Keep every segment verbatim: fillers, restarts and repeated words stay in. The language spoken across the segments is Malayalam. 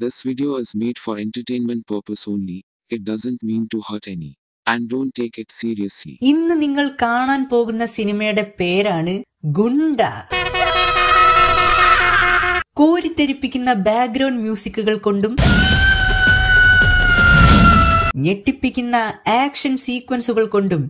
This video is made for entertainment purpose only. It doesn't mean to hurt any. And don't take it seriously. ഇന്ന് നിങ്ങൾ കാണാൻ പോകുന്ന സിനിമയുടെ പേരാണ് ഗുണ്ട. കോരിത്തെരിപ്പിക്കുന്ന ബാക്ക്ഗ്രൗണ്ട് മ്യൂസിക്കുകൾ കൊണ്ടും ഞെട്ടിപ്പിക്കുന്ന ആക്ഷൻ സീക്വൻസുകൾ കൊണ്ടും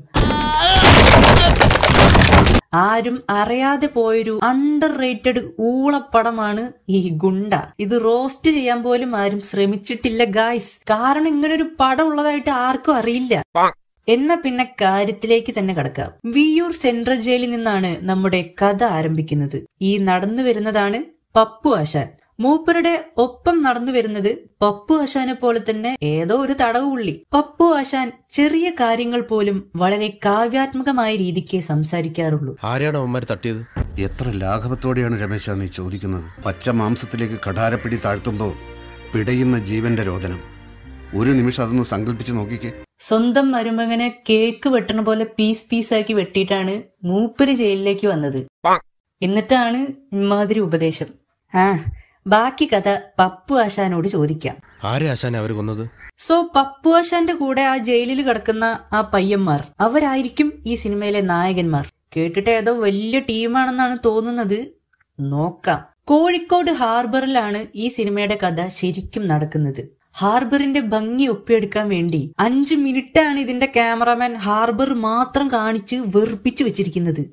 ആരും അറിയാതെ പോയൊരു അണ്ടർ റേറ്റഡ് ഊളപ്പടമാണ് ഈ ഗുണ്ട. ഇത് റോസ്റ്റ് ചെയ്യാൻ പോലും ആരും ശ്രമിച്ചിട്ടില്ല ഗായ്സ്. കാരണം ഇങ്ങനൊരു പടം ഉള്ളതായിട്ട് ആർക്കും അറിയില്ല. എന്നാ പിന്നെ കാര്യത്തിലേക്ക് തന്നെ കടക്കാം. വിയ്യൂർ സെൻട്രൽ ജയിലിൽ നിന്നാണ് നമ്മുടെ കഥ ആരംഭിക്കുന്നത്. ഈ നടന്നു വരുന്നതാണ് പപ്പു ആശാൻ. മൂപ്പരുടെ ഒപ്പം നടന്നു വരുന്നത് പപ്പു ആശാനെ പോലെ തന്നെ ഏതോ ഒരു തടവുള്ളി. പപ്പു ആശാൻ ചെറിയ കാര്യങ്ങൾ പോലും വളരെ കാവ്യാത്മകമായ രീതിക്ക് സംസാരിക്കാറുള്ളൂ. ആരെയാണ് അവന്മാർ തട്ടിയത്? എത്ര ലാഘവത്തോടെയാണ് രമേശ നീ ചോദിക്കുന്നത്? പച്ച മാംസത്തിലേക്ക് കഠാരപ്പിടി താഴ്ത്തുമ്പോ പിടയുന്ന ജീവന്റെ രോദനം. ഒരു നിമിഷം അതൊന്ന് സങ്കല്പിച്ച് നോക്കിക്കേ. സ്വന്തം മരുമകനെ കേക്ക് വെട്ടണ പോലെ പീസ് പീസാക്കി വെട്ടിയിട്ടാണ് മൂപ്പര് ജയിലിലേക്ക് വന്നത്. എന്നിട്ടാണ് ഇമാതിരി ഉപദേശം. ആ ബാക്കി കഥ പപ്പു ആശാനോട് ചോദിക്കാം. ആരെ ആശാനെ അവർ കൊന്നത്? സോ പപ്പു ആശാന്റെ കൂടെ ആ ജയിലിൽ കിടക്കുന്ന ആ പയ്യന്മാർ, അവരായിരിക്കും ഈ സിനിമയിലെ നായകന്മാർ. കേട്ടിട്ട് ഏതോ വലിയ ടീമാണെന്നാണ് തോന്നുന്നത്. നോക്കാം. കോഴിക്കോട് ഹാർബറിലാണ് ഈ സിനിമയുടെ കഥ ശരിക്കും നടക്കുന്നത്. ഹാർബറിന്റെ ഭംഗി ഒപ്പിയെടുക്കാൻ വേണ്ടി അഞ്ചു മിനിറ്റാണ് ഇതിന്റെ ക്യാമറാമാൻ ഹാർബർ മാത്രം കാണിച്ച് വെറുപ്പിച്ചു വെച്ചിരിക്കുന്നത്.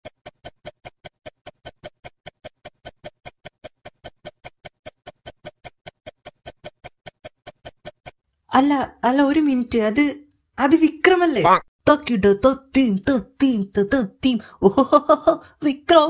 അല്ല അല്ല ഒരു മിനിറ്റ്, അത് അത് വിക്രമല്ലേ? വിക്രം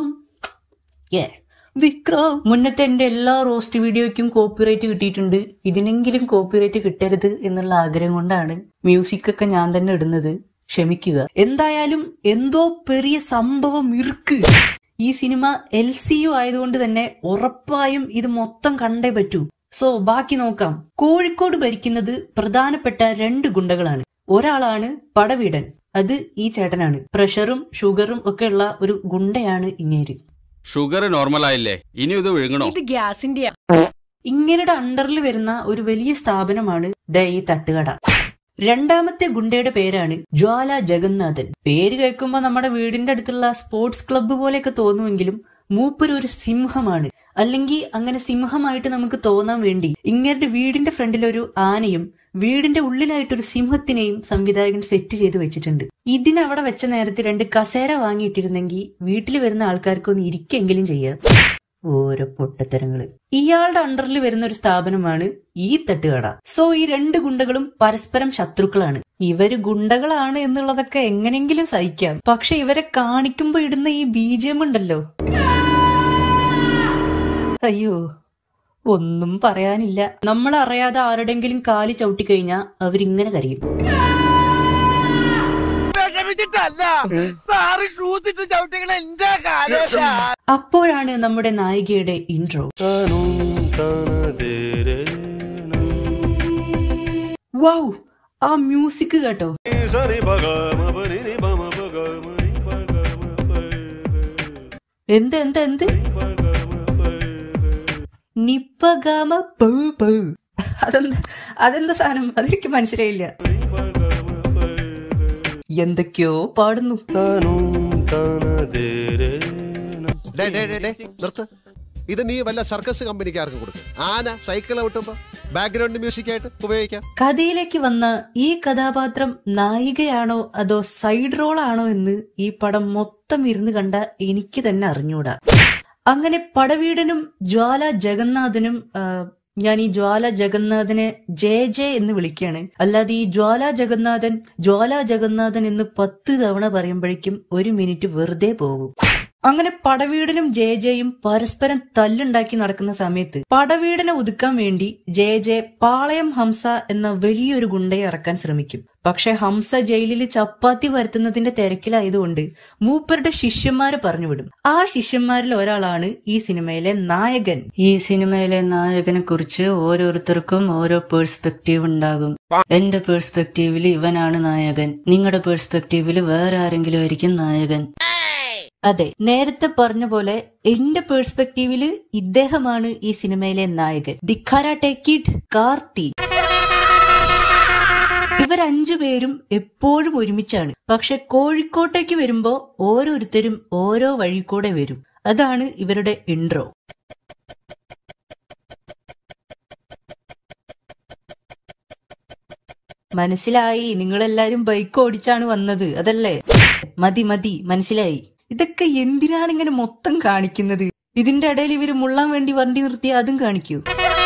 വിക്രം മുന്നത്തെ എന്റെ എല്ലാ റോസ്റ്റ് വീഡിയോയ്ക്കും കോപ്പിറൈറ്റ് കിട്ടിയിട്ടുണ്ട്. ഇതിനെങ്കിലും കോപ്പിറൈറ്റ് കിട്ടരുത് എന്നുള്ള ആഗ്രഹം കൊണ്ടാണ് മ്യൂസിക് ഒക്കെ ഞാൻ തന്നെ ഇടുന്നത്. ക്ഷമിക്കുക. എന്തായാലും എന്തോ പെരിയ സംഭവം ഇർക്ക്. ഈ സിനിമ എൽ സി യു ആയതുകൊണ്ട് തന്നെ ഉറപ്പായും ഇത് മൊത്തം കണ്ടേ പറ്റൂ. സോ ബാക്കി നോക്കാം. കോഴിക്കോട് ഭരിക്കുന്നത് പ്രധാനപ്പെട്ട രണ്ട് ഗുണ്ടകളാണ്. ഒരാളാണ് പടവീടൻ, അത് ഈ ചേട്ടനാണ്. പ്രഷറും ഷുഗറും ഒക്കെ ഉള്ള ഒരു ഗുണ്ടയാണ് ഇങ്ങേര്. ഷുഗർ നോർമൽ ആയില്ലേ, ഇനി ഇത് വിഴുങ്ങണോ? ഇങ്ങരുടെ അണ്ടറിൽ വരുന്ന ഒരു വലിയ സ്ഥാപനമാണ് ദ ഈ തട്ടുകട. രണ്ടാമത്തെ ഗുണ്ടയുടെ പേരാണ് ജ്വാല ജഗന്നാഥൻ. പേര് കേൾക്കുമ്പോ നമ്മുടെ വീടിന്റെ അടുത്തുള്ള സ്പോർട്സ് ക്ലബ്ബ് പോലെയൊക്കെ തോന്നുമെങ്കിലും മൂപ്പര് ഒരു സിംഹമാണ്. അല്ലെങ്കിൽ അങ്ങനെ സിംഹമായിട്ട് നമുക്ക് തോന്നാൻ വേണ്ടി ഇങ്ങരുടെ വീടിന്റെ ഫ്രണ്ടിൽ ഒരു ആനയും വീടിന്റെ ഉള്ളിലായിട്ടൊരു സിംഹത്തിനെയും സംവിധായകൻ സെറ്റ് ചെയ്ത് വെച്ചിട്ടുണ്ട്. ഇതിനവിടെ വെച്ച നേരത്തെ രണ്ട് കസേര വാങ്ങിയിട്ടിരുന്നെങ്കിൽ വീട്ടിൽ വരുന്ന ആൾക്കാർക്കൊന്ന് ഇരിക്കെങ്കിലും ചെയ്യാം. ഓരോ പൊട്ടത്തരങ്ങള്. ഇയാളുടെ അണ്ടറിൽ വരുന്ന ഒരു സ്ഥാപനമാണ് ഈ തട്ടുകട. സോ ഈ രണ്ട് ഗുണ്ടകളും പരസ്പരം ശത്രുക്കളാണ്. ഇവര് ഗുണ്ടകളാണ് എന്നുള്ളതൊക്കെ എങ്ങനെങ്കിലും സഹിക്കാം. പക്ഷെ ഇവരെ കാണിക്കുമ്പോ ഇടുന്ന ഈ ബീജിയം ഉണ്ടല്ലോ, അയ്യോ ഒന്നും പറയാനില്ല. നമ്മൾ അറിയാതെ ആരുടെങ്കിലും കാലി ചവിട്ടിക്കഴിഞ്ഞാ അവരിങ്ങനെ കരയും. അപ്പോഴാണ് നമ്മുടെ നായികയുടെ ഇൻട്രോ. വൗ, ആ മ്യൂസിക് കേട്ടോ. എന്ത് എന്ത് എന്ത് നിപ്പഗാമ അതെന്താ അതെന്താ സാധനം? അതെനിക്ക് മനസ്സിലായില്ല. എന്തൊക്കെയോ പാടുന്നു. ഇത് നീ വല്ല സർക്കസ് കമ്പനിക്കാർക്കും കൊടുക്കും. ആന സൈക്കിൾ ഔട്ടുമ്പോ ബാക്ക്ഗ്രൗണ്ട് മ്യൂസിക് ആയിട്ട് ഉപയോഗിക്കാം. കഥയിലേക്ക് വന്ന ഈ കഥാപാത്രം നായികയാണോ അതോ സൈഡ് റോൾ ആണോ എന്ന് ഈ പടം മൊത്തം ഇരുന്ന് കണ്ട എനിക്ക് തന്നെ അറിഞ്ഞൂടാ. അങ്ങനെ പടവീടനും ജ്വാല ജഗന്നാഥനും, ഞാൻ ഈ ജ്വാല ജഗന്നാഥനെ ജെ ജെ എന്ന് വിളിക്കുകയാണ്. അല്ലാതെ ഈ ജ്വാല ജഗന്നാഥൻ ജ്വാല ജഗന്നാഥൻ എന്ന് പത്ത് തവണ പറയുമ്പോഴേക്കും ഒരു മിനിറ്റ് വെറുതെ പോകും. അങ്ങനെ പടവീടനും ജെ ജെയും പരസ്പരം തല്ലുണ്ടാക്കി നടക്കുന്ന സമയത്ത് പടവീടനെ ഒതുക്കാൻ വേണ്ടി ജെ ജെ പാളയം ഹംസ എന്ന വലിയൊരു ഗുണ്ടയെ ഇറക്കാൻ ശ്രമിക്കും. പക്ഷെ ഹംസ ജയിലിൽ ചപ്പാത്തി വരുത്തുന്നതിന്റെ തിരക്കിലായതുകൊണ്ട് മൂപ്പരുടെ ശിഷ്യന്മാരെ പറഞ്ഞുവിടും. ആ ശിഷ്യന്മാരിൽ ഒരാളാണ് ഈ സിനിമയിലെ നായകൻ. ഈ സിനിമയിലെ നായകനെ കുറിച്ച് ഓരോരുത്തർക്കും ഓരോ പേഴ്സ്പെക്റ്റീവ് ഉണ്ടാകും. എന്റെ പേഴ്സ്പെക്റ്റീവില് ഇവനാണ് നായകൻ, നിങ്ങളുടെ പേഴ്സ്പെക്റ്റീവില് വേറെ ആരെങ്കിലും ആയിരിക്കും നായകൻ. അതെ, നേരത്തെ പറഞ്ഞ പോലെ എന്റെ പേഴ്സ്പെക്റ്റീവില് ഇദ്ദേഹമാണ് ഈ സിനിമയിലെ നായകൻ. The karate kid Karthi. ഇവരഞ്ചുപേരും എപ്പോഴും ഒരുമിച്ചാണ്. പക്ഷെ കോഴിക്കോട്ടേക്ക് വരുമ്പോ ഓരോരുത്തരും ഓരോ വഴി കൂടെ വരും. അതാണ് ഇവരുടെ ഇൻട്രോ. മനസ്സിലായി, നിങ്ങളെല്ലാരും ബൈക്ക് ഓടിച്ചാണ് വന്നത് അതല്ലേ? മതി മതി, മനസ്സിലായി. ഇതൊക്കെ എന്തിനാണ് ഇങ്ങനെ മൊത്തം കാണിക്കുന്നത്? ഇതിന്റെ ഇടയിൽ ഇവര് മുള്ളാൻ വേണ്ടി വണ്ടി നിർത്തിയ അതും കാണിക്കൂ.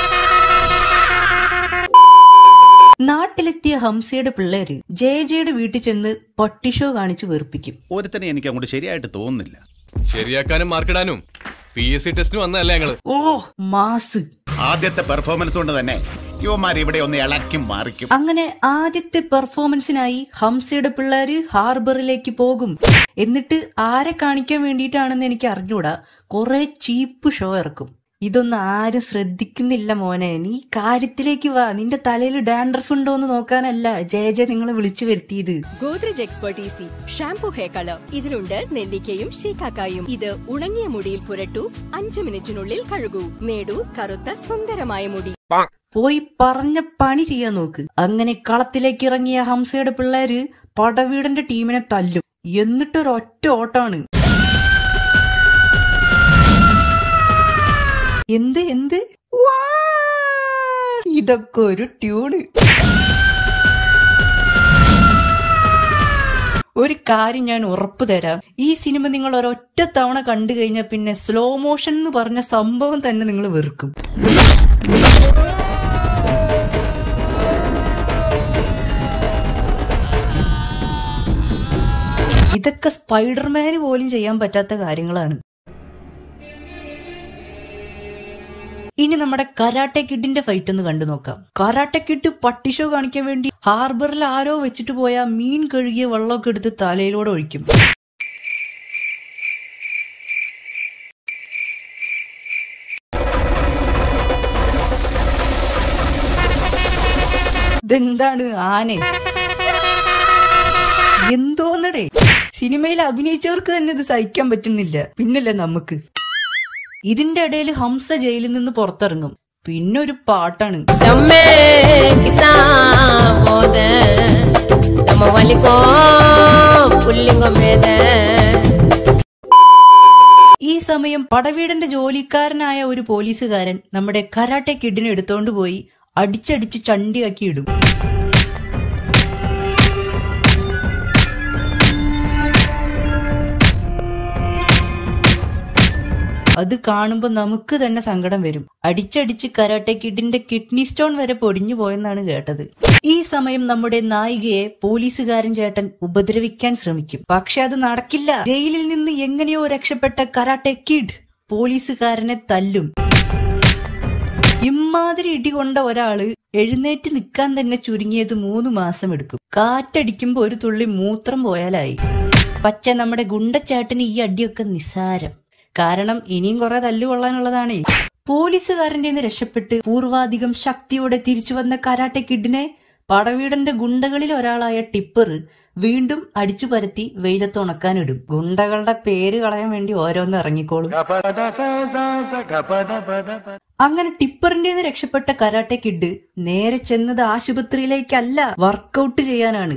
നാട്ടിലെത്തിയ ഹംസയുടെ പിള്ളേര് ജയജയുടെ വീട്ടിൽ ചെന്ന് പട്ടിഷോ കാണിച്ച് വെറുപ്പിക്കും. ഒരുത്തനെ എനിക്ക് അങ്ങോട്ട് ശരിയായിട്ട് തോന്നുന്നില്ല. ശരിയാക്കാനും മാർക്കിടാനും പി എസ് സി ടെസ്റ്റിന് വന്നതല്ലേ ഞങ്ങള്. ഓ മാസ്. ആദ്യത്തെ പെർഫോമൻസ് കൊണ്ട് തന്നെ യുവമാർ ഇവിടെ ഒന്ന് ഇളക്കും മാറിക്കും. അങ്ങനെ ആദ്യത്തെ പെർഫോമൻസിനായി ഹംസയുടെ പിള്ളേര് ഹാർബറിലേക്ക് പോകും. എന്നിട്ട് ആരെ കാണിക്കാൻ വേണ്ടിയിട്ടാണെന്ന് എനിക്ക് അറിഞ്ഞൂടാ, കുറെ ചീപ്പ് ഷോ ഇറക്കും. ഇതൊന്നും ആരും ശ്രദ്ധിക്കുന്നില്ല മോനെ. നീ കാര്യത്തിലേക്ക് വാ. നിന്റെ തലയിൽ ഡാൻഡ്രഫ് ഉണ്ടോ എന്ന് നോക്കാനല്ല ജയ ജയ നിങ്ങളെ വിളിച്ചു വരുത്തിയത്. ഗോദ്രേജ് എക്സ്പെർട്ടീസി ഷാംപൂ ഹെയർ കളർ. ഇതിലുണ്ട് നെല്ലിക്കയും ഷീക്കാക്കായും. ഇത് ഉണങ്ങിയ മുടിയിൽ പുരട്ടു, അഞ്ചു മിനിറ്റിനുള്ളിൽ കഴുകൂ, നേടൂ കറുത്ത സുന്ദരമായ മുടി. പോയി പറഞ്ഞ പണി ചെയ്യാൻ നോക്ക്. അങ്ങനെ കളത്തിലേക്ക് ഇറങ്ങിയ ഹംസയുടെ പിള്ളേര് പടവീടന്റെ ടീമിനെ തല്ലും. എന്നിട്ടൊരൊറ്റ ഓട്ടാണ്. എന്ത് എന്ത് ഇതൊക്കെ ഒരു ട്യൂണ്. ഒരു കാര്യം ഞാൻ ഉറപ്പു തരാം, ഈ സിനിമ നിങ്ങൾ ഒരൊറ്റ തവണ കണ്ടു കഴിഞ്ഞാൽ പിന്നെ സ്ലോ മോഷൻ എന്ന് പറഞ്ഞ സംഭവം തന്നെ നിങ്ങൾ വെറുക്കും. ഇതൊക്കെ സ്പൈഡർമാന് പോലും ചെയ്യാൻ പറ്റാത്ത കാര്യങ്ങളാണ്. ഇനി നമ്മുടെ കരാട്ടെ കിഡിന്റെ ഫൈറ്റ് ഒന്ന് കണ്ടു നോക്കാം. കരാട്ടെ കിഡ് പട്ടിഷോ കാണിക്കാൻ വേണ്ടി ഹാർബറിൽ ആരോ വെച്ചിട്ട് പോയ മീൻ കഴുകിയ വെള്ളമൊക്കെ എടുത്ത് തലയിലൂടെ ഒഴിക്കും. ഇതെന്താണ് ആനെ? എന്തോന്നടേ, സിനിമയിൽ അഭിനയിച്ചവർക്ക് തന്നെ ഇത് സഹിക്കാൻ പറ്റുന്നില്ല, പിന്നല്ലേ നമുക്ക്. ഇതിന്റെ ഇടയിൽ ഹംസ ജയിലിൽ നിന്ന് പുറത്തിറങ്ങും. പിന്നെ ഒരു പാട്ടാണ്. ഈ സമയം പടവീടന്റെ ജോലിക്കാരനായ ഒരു പോലീസുകാരൻ നമ്മുടെ കരാട്ടെ കിഡിനെ എടുത്തോണ്ട് പോയി അടിച്ചടിച്ച് ചണ്ടിയാക്കി ഇടും. അത് കാണുമ്പോ നമുക്ക് തന്നെ സങ്കടം വരും. അടിച്ചടിച്ച് കരാട്ടെ കിഡിന്റെ കിഡ്നി സ്റ്റോൺ വരെ പൊടിഞ്ഞു പോയെന്നാണ് കേട്ടത്. ഈ സമയം നമ്മുടെ നായികയെ പോലീസുകാരൻ ചേട്ടൻ ഉപദ്രവിക്കാൻ ശ്രമിക്കും. പക്ഷെ അത് നടക്കില്ല. ജയിലിൽ നിന്ന് എങ്ങനെയോ രക്ഷപ്പെട്ട കരാട്ടെ കിഡ് പോലീസുകാരനെ തല്ലും. ഇമ്മാതിരി ഇടികൊണ്ട ഒരാള് എഴുന്നേറ്റ് നിൽക്കാൻ തന്നെ ചുരുങ്ങിയത് മൂന്ന് മാസം എടുക്കും. കാറ്റടിക്കുമ്പോ ഒരു തുള്ളി മൂത്രം പോയാലായി. പക്ഷെ നമ്മുടെ ഗുണ്ടച്ചേട്ടന് ഈ അടിയൊക്കെ നിസ്സാരം. കാരണം ഇനിയും കുറെ തല്ലുകൊള്ളാനുള്ളതാണേ. പോലീസുകാരന്റെ രക്ഷപ്പെട്ട് പൂർവാധികം ശക്തിയോടെ തിരിച്ചു വന്ന കരാട്ടെ കിഡിനെ പടവീടന്റെ ഗുണ്ടകളിൽ ഒരാളായ ടിപ്പർ വീണ്ടും അടിച്ചു പരത്തി വെയിലത്ത് ഉണക്കാനിടും. ഗുണ്ടകളുടെ പേര് കളയാൻ വേണ്ടി ഓരോന്ന് ഇറങ്ങിക്കോളും. അങ്ങനെ ടിപ്പറിന്റെ രക്ഷപ്പെട്ട കരാട്ടെ കിഡ് നേരെ ചെന്നത് ആശുപത്രിയിലേക്കല്ല, വർക്കൗട്ട് ചെയ്യാനാണ്.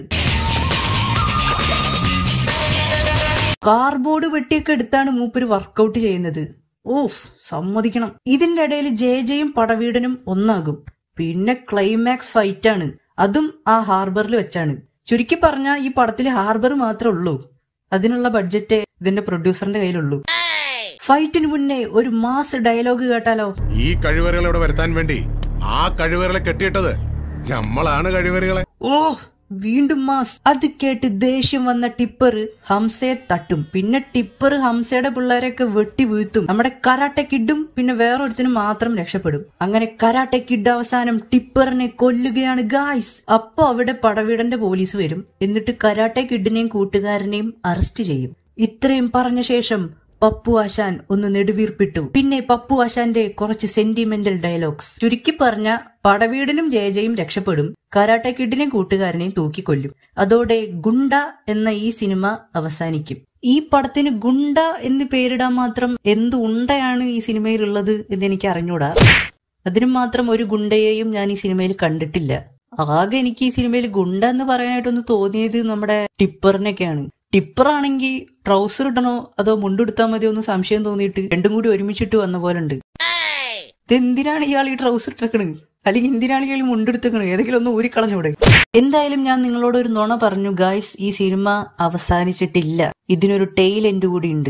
കാർബോർഡ് വെട്ടിയൊക്കെ എടുത്താണ് മൂപ്പര് വർക്കൗട്ട് ചെയ്യുന്നത്. ഓഫ്, സമ്മതിക്കണം. ഇതിന്റെ ഇടയിൽ ജയജയും പടവീടനും ഒന്നാകും. പിന്നെ ക്ലൈമാക്സ് ഫൈറ്റ് ആണ്. അതും ആ ഹാർബറിൽ വെച്ചാണ്. ചുരുക്കി പറഞ്ഞാൽ ഈ പടത്തിൽ ഹാർബർ മാത്രമേ ഉള്ളൂ. അതിനുള്ള ബഡ്ജറ്റ് ഇതിന്റെ പ്രൊഡ്യൂസറിന്റെ കയ്യിലുള്ളൂ. ഫൈറ്റിന് മുന്നേ ഒരു മാസ് ഡയലോഗ് കേട്ടാലോ? ഈ കഴിവറുകളെ വരുത്താൻ വേണ്ടി ആ കഴിവറുകളെ കെട്ടിയിട്ടത് നമ്മളാണ് കഴിവറുകളെ. ഓ, വീണ്ടും മാസ്. അത് കേട്ട് ദേഷ്യം വന്ന ടിപ്പർ ഹംസയെ തട്ടും. പിന്നെ ടിപ്പർ ഹംസയുടെ പിള്ളേരെയൊക്കെ വെട്ടി വീഴ്ത്തും. നമ്മുടെ കരാട്ടെ കിഡും പിന്നെ വേറൊരുത്തിനും മാത്രം രക്ഷപ്പെടും. അങ്ങനെ കരാട്ടെ കിഡ് അവസാനം ടിപ്പറിനെ കൊല്ലുകയാണ് ഗായ്സ്. അപ്പൊ അവിടെ പടവീടന്റെ പോലീസ് വരും. എന്നിട്ട് കരാട്ടെ കിഡിനെയും കൂട്ടുകാരനെയും അറസ്റ്റ് ചെയ്യും. ഇത്രയും പറഞ്ഞ ശേഷം പപ്പു ആശാൻ ഒന്ന് നെടുവീർപ്പിട്ടു. പിന്നെ പപ്പു ആശാന്റെ കുറച്ച് സെന്റിമെന്റൽ ഡയലോഗ്സ്. ചുരുക്കി പറഞ്ഞ പടവീടനും ജയജയും രക്ഷപ്പെടും. കരാട്ടെ കിഡിനെയും കൂട്ടുകാരനെയും തൂക്കിക്കൊല്ലും. അതോടെ ഗുണ്ട എന്ന ഈ സിനിമ അവസാനിക്കും. ഈ പടത്തിന് ഗുണ്ട എന്ന് പേരിടാൻ മാത്രം എന്ത് ഉണ്ടയാണ് ഈ സിനിമയിലുള്ളത് എന്ന് എനിക്ക് അറിഞ്ഞൂടാ. അതിന് മാത്രം ഒരു ഗുണ്ടയെയും ഞാൻ ഈ സിനിമയിൽ കണ്ടിട്ടില്ല. ആകെ എനിക്ക് ഈ സിനിമയിൽ ഗുണ്ട എന്ന് പറയാനായിട്ടൊന്ന് തോന്നിയത് നമ്മുടെ ടിപ്പറിനൊക്കെയാണ്. ടിപ്പറാണെങ്കിൽ ട്രൗസർ ഇടണോ അതോ മുണ്ടെടുത്താൽ മതിയോ എന്ന് സംശയം തോന്നിയിട്ട് രണ്ടും കൂടി ഒരുമിച്ചിട്ട് വന്ന പോലെ ഉണ്ട്. ഇതെന്തിനാണ് ഇയാൾ ഈ ട്രൗസർ ഇട്ടേക്കണത്, അല്ലെങ്കിൽ എന്തിനാണ് ഇയാൾ മുണ്ടെടുത്തേക്കണത്? ഏതെങ്കിലും ഒന്ന് ഊരിക്കളഞ്ഞൂടെ? എന്തായാലും ഞാൻ നിങ്ങളോട് ഒരു നുണ പറഞ്ഞു ഗായ്സ്, ഈ സിനിമ അവസാനിച്ചിട്ടില്ല. ഇതിനൊരു ടെയിൽ എൻഡ് കൂടി ഉണ്ട്.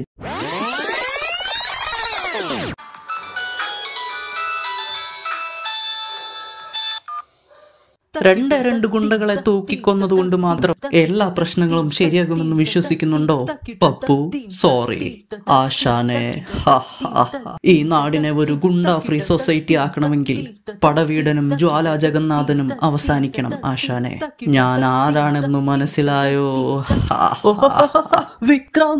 രണ്ട് രണ്ട് ഗുണ്ടകളെ തൂക്കിക്കൊന്നതുകൊണ്ട് മാത്രം എല്ലാ പ്രശ്നങ്ങളും ശരിയാകുമെന്ന് വിശ്വസിക്കുന്നുണ്ടോ പപ്പു? സോറി ആശാനെ. ഈ നാടിനെ ഒരു ഗുണ്ട ഫ്രീ സൊസൈറ്റി ആക്കണമെങ്കിൽ പടവീടനും ജ്വാല ജഗന്നാഥനും അവസാനിക്കണം ആശാനെ. ഞാൻ ആരാണെന്ന് മനസ്സിലായോ? വിക്രം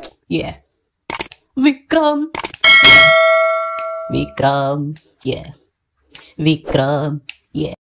വിക്രം വിക്രം വിക്രം